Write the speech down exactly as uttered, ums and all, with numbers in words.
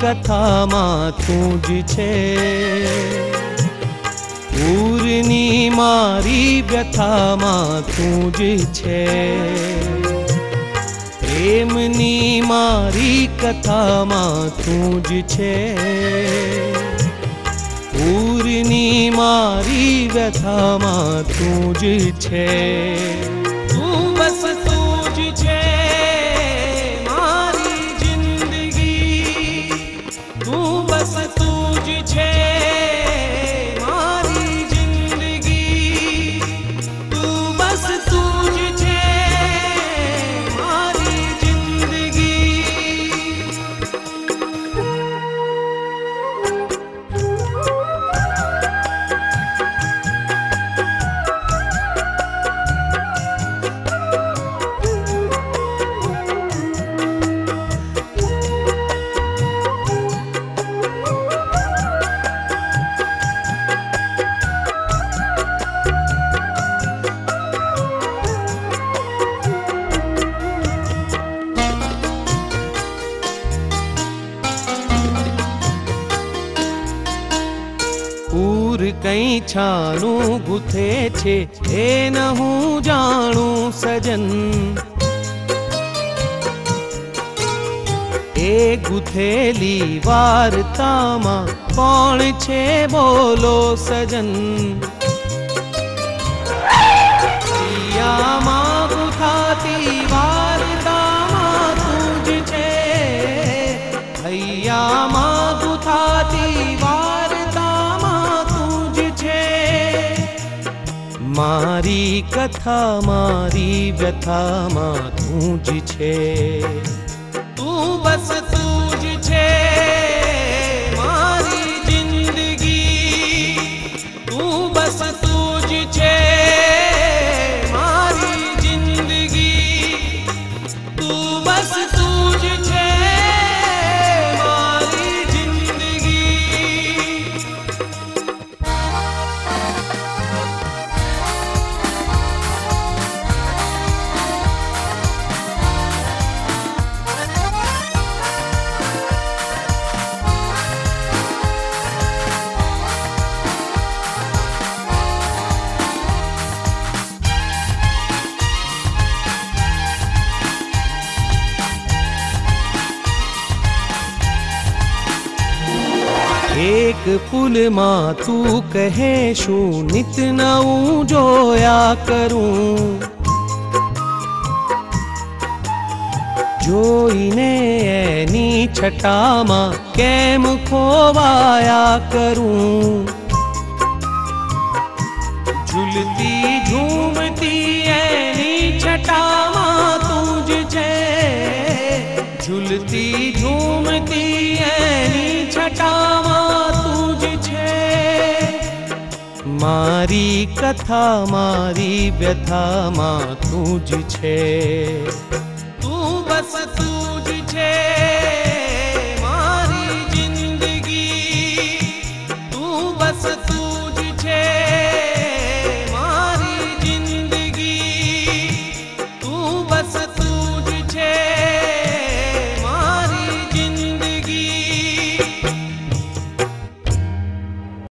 કથામાં તું જ છે, પૂરની મારી વ્યથામાં તું જ છે, પ્રેમની મારી કથામાં તું જ છે, પૂરની મારી વ્યથામાં તું જ છે, તું બસ તું જ છે મારી જિંદગી, તું બસ તું જ છે મારી જિંદગી, તું બસ તું જ છે મારી જિંદગી। પૂર કઈ છાનું ગૂથે છે એ ન હું જાણું સજન, એ ગૂથેલી વાર્તામાં કોણ છે બોલો સજન, પિયામાં ગૂથાતી વાર્તામાં તું જ છે, હૈયામાં ગૂથાતી મારી કથા મારી વ્યથામાં તું જ છે, તું બસ તું જ છે મારી જિંદગી, તું બસ તું જ છે મારી જિંદગી, તું બસ તું જ છે મારી જિંદગી। એક પુલમાં તું કહે શું નિત નવું જોયા કરું, જોઈને એની છટામાં કેમ ખોવાયા કરું, ઝૂલતી ઝૂમતી એની છટામાં તું જ છે, ઝૂલતી ઝૂમતી એની છટામાં તું જ છે, મારી કથા મારી વ્યથામાં તું જ છે।